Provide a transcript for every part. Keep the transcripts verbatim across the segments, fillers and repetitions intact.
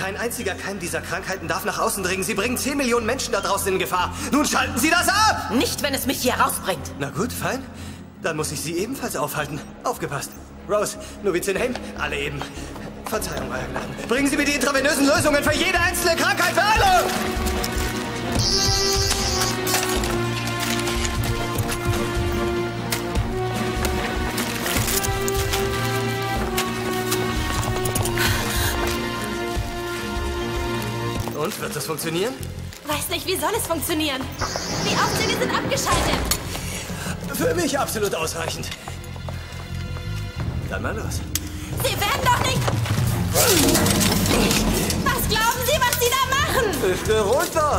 Kein einziger Keim dieser Krankheiten darf nach außen dringen. Sie bringen zehn Millionen Menschen da draußen in Gefahr. Nun schalten Sie das ab! Nicht, wenn es mich hier rausbringt. Na gut, fein. Dann muss ich Sie ebenfalls aufhalten. Aufgepasst. Rose, Novizin Haim, alle eben. Verzeihung, Euer Gnaden. Bringen Sie mir die intravenösen Lösungen für jede einzelne Krankheit, für alle! Und, wird das funktionieren? Weiß nicht, wie soll es funktionieren? Die Aufzüge sind abgeschaltet. Für mich absolut ausreichend. Dann mal los. Sie werden doch nicht... Was glauben Sie, was Sie da machen? Ich bin runter.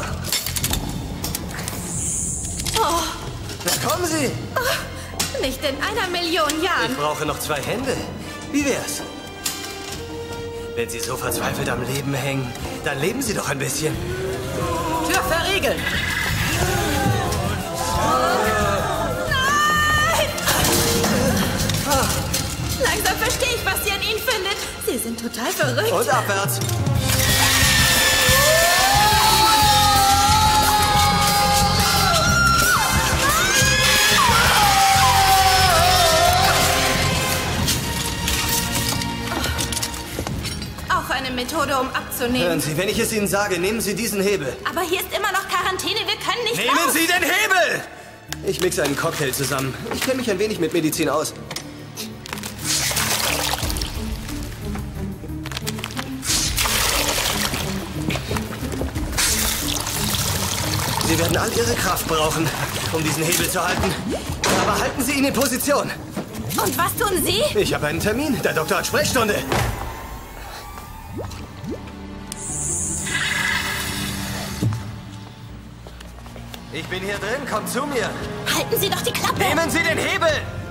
Oh. Na, kommen Sie. Oh, nicht in einer Million Jahren. Ich brauche noch zwei Hände. Wie wär's? Wenn Sie so verzweifelt am Leben hängen, dann leben Sie doch ein bisschen. Tür verriegeln. Nein! Langsam verstehe ich, was sie an Ihnen findet. Sie sind total verrückt. Und abwärts. Auch eine Methode, um abzunehmen. Hören Sie, wenn ich es Ihnen sage, nehmen Sie diesen Hebel. Aber hier ist immer noch Quarantäne. Wir können nicht Nehmen raus. Sie den Hebel! Ich mixe einen Cocktail zusammen. Ich kenne mich ein wenig mit Medizin aus. Sie werden all Ihre Kraft brauchen, um diesen Hebel zu halten. Aber halten Sie ihn in Position. Und was tun Sie? Ich habe einen Termin. Der Doktor hat Sprechstunde. Ich bin hier drin. Kommt zu mir. Halten Sie doch die Klappe. Nehmen Sie den Hebel!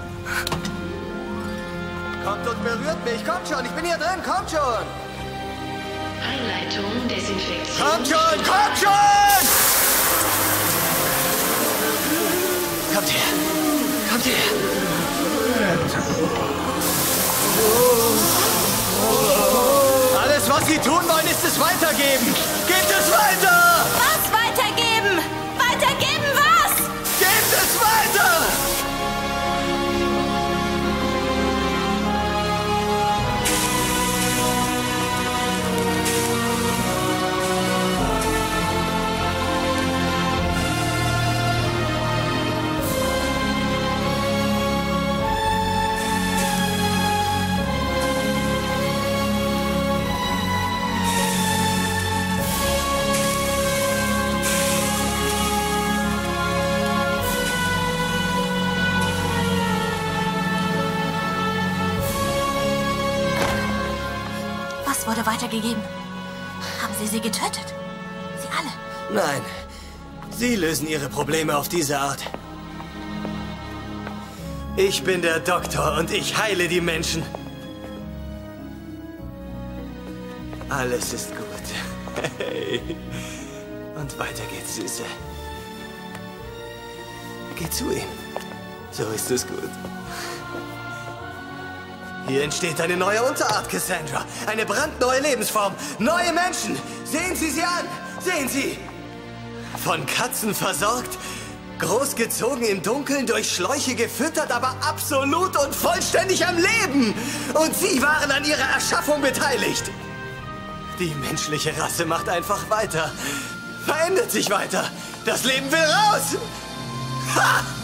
Kommt und berührt mich. Kommt schon. Ich bin hier drin. Kommt schon. Einleitung Desinfektion. Kommt schon. Kommt schon! Kommt her. Kommt her. Alles, was Sie tun wollen, ist es weitergeben. Gebt es weiter! Was weitergeben? Weitergeben was? Gebt es weiter! Was wurde weitergegeben? Haben Sie sie getötet? Sie alle? Nein. Sie lösen Ihre Probleme auf diese Art. Ich bin der Doktor und ich heile die Menschen. Alles ist gut. Hey. Und weiter geht's, Süße. Geh zu ihm. So ist es gut. Hier entsteht eine neue Unterart, Cassandra. Eine brandneue Lebensform. Neue Menschen. Sehen Sie sie an. Sehen Sie. Von Katzen versorgt, großgezogen im Dunkeln, durch Schläuche gefüttert, aber absolut und vollständig am Leben. Und Sie waren an ihrer Erschaffung beteiligt. Die menschliche Rasse macht einfach weiter. Verändert sich weiter. Das Leben will raus. Ha!